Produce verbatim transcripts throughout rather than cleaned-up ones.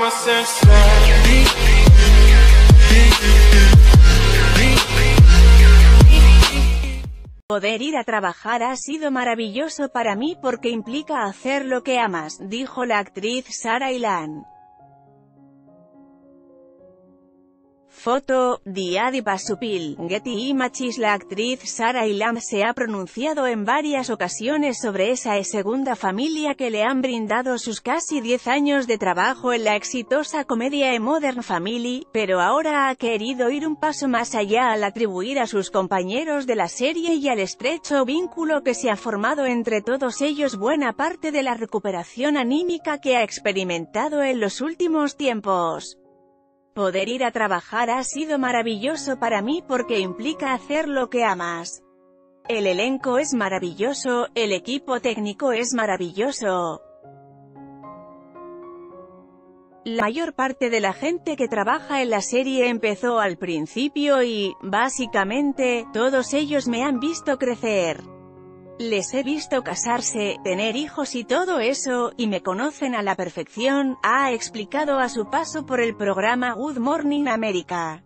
Poder ir a trabajar ha sido maravilloso para mí porque implica hacer lo que amas, dijo la actriz Sarah Ilan. Foto, Diadi Pasupil, Getty Images. La actriz Sarah Ilan se ha pronunciado en varias ocasiones sobre esa segunda familia que le han brindado sus casi diez años de trabajo en la exitosa comedia A Modern Family, pero ahora ha querido ir un paso más allá al atribuir a sus compañeros de la serie y al estrecho vínculo que se ha formado entre todos ellos buena parte de la recuperación anímica que ha experimentado en los últimos tiempos. Poder ir a trabajar ha sido maravilloso para mí porque implica hacer lo que amas. El elenco es maravilloso, el equipo técnico es maravilloso. La mayor parte de la gente que trabaja en la serie empezó al principio y, básicamente, todos ellos me han visto crecer. Les he visto casarse, tener hijos y todo eso, y me conocen a la perfección, ha explicado a su paso por el programa Good Morning America.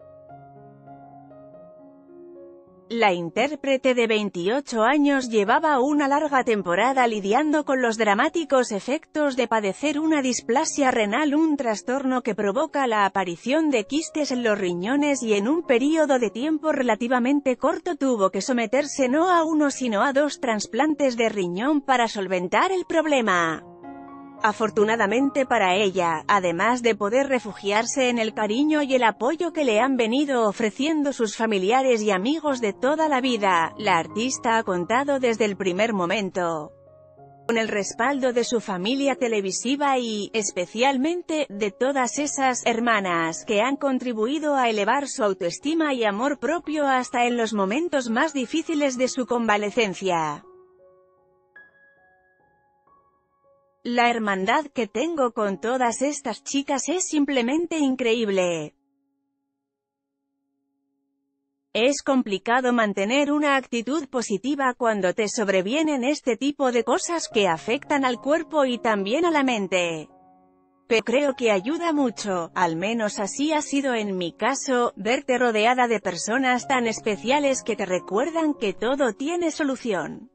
La intérprete de veintiocho años llevaba una larga temporada lidiando con los dramáticos efectos de padecer una displasia renal, un trastorno que provoca la aparición de quistes en los riñones, y en un período de tiempo relativamente corto tuvo que someterse no a uno sino a dos trasplantes de riñón para solventar el problema. Afortunadamente para ella, además de poder refugiarse en el cariño y el apoyo que le han venido ofreciendo sus familiares y amigos de toda la vida, la artista ha contado desde el primer momento con el respaldo de su familia televisiva y, especialmente, de todas esas hermanas que han contribuido a elevar su autoestima y amor propio hasta en los momentos más difíciles de su convalecencia. La hermandad que tengo con todas estas chicas es simplemente increíble. Es complicado mantener una actitud positiva cuando te sobrevienen este tipo de cosas que afectan al cuerpo y también a la mente. Pero creo que ayuda mucho, al menos así ha sido en mi caso, verte rodeada de personas tan especiales que te recuerdan que todo tiene solución.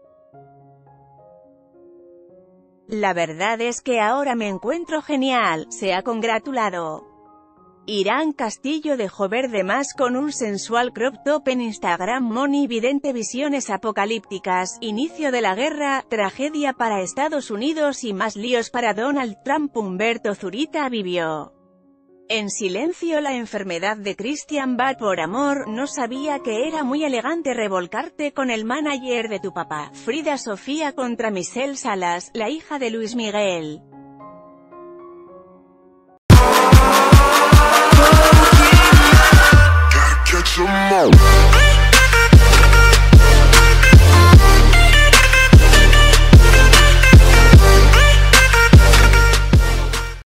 La verdad es que ahora me encuentro genial, se ha congratulado. Irán Castillo dejó ver de más con un sensual crop top en Instagram. Monividente: visiones apocalípticas, inicio de la guerra, tragedia para Estados Unidos y más líos para Donald Trump. Humberto Zurita vivió en silencio la enfermedad de Christian Bale por amor. No sabía que era muy elegante revolcarte con el manager de tu papá. Frida Sofía contra Michelle Salas, la hija de Luis Miguel. Catch 'em all.